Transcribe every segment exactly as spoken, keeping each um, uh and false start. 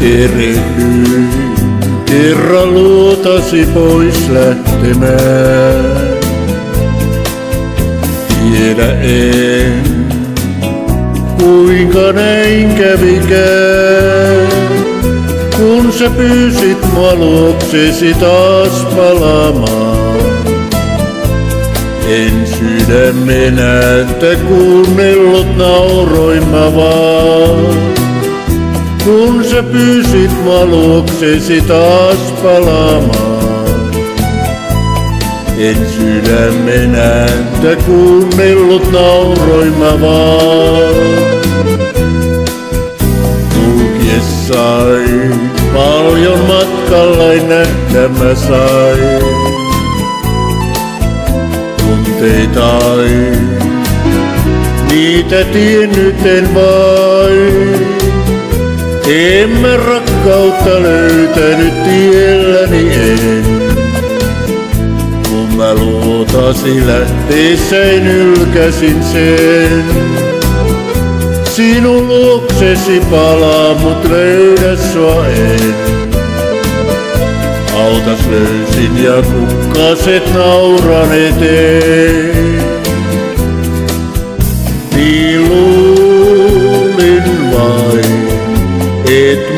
Erehdyin kerran luotasi pois lähtemään. Tiedä en, kuinka näin kävikään, kun sä pyysit mua luoksesi taas palaamaan. En sydämen ääntä kuunnellut, nauroin mä vaan, kun sä pyysit mua luoksesi taas palaamaan. En sydämen ääntä kuunnellut, nauroin mä vaan. Kulkiessain paljon matkallain nähdä mä sain tunteitain, niitä tiennyt en vain. En mä rakkautta löytänyt tielläni en, kun mä luotasi lähteessäin ylkäsin sen. Sinun luoksesi palaa, mut löydä sua en. Autas löysin ja kukkaset nauran eteen. Niin luulin vain, et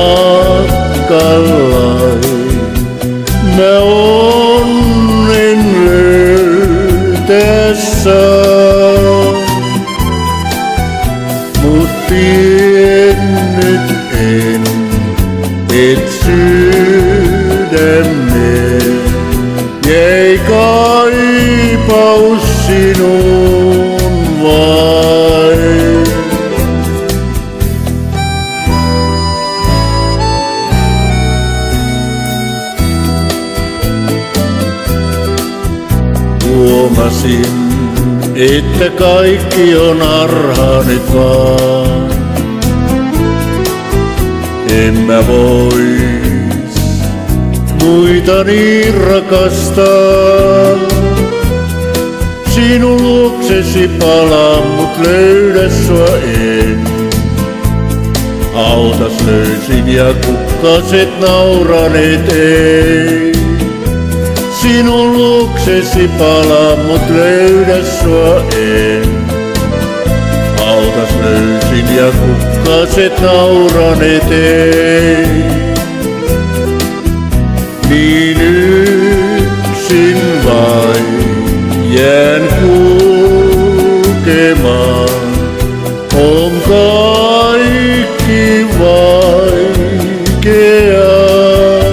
matkallai mä onnen löytää saan. Mut tiennyt en, et sydämeen jäi kaipaus sinuun vain. Huomasin, että kaikki on harhaa nyt vaan. En mä vois muita niin rakastaa. Sinun luoksesi palaa, mut löydä sua en. Autas löysin ja kukkaset nauran eteen. Sinun luoksesi palaa, mut löydä sua en. Autas löysin ja kukkaset nauran eteen. Niin yksin vain jään kulkemaan. On kaikki vaikeaa.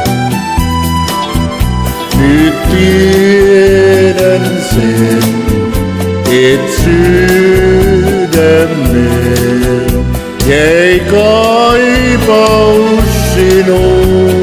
Nyt tiedän sen, et sydämeen jäi kaipaus sinuun.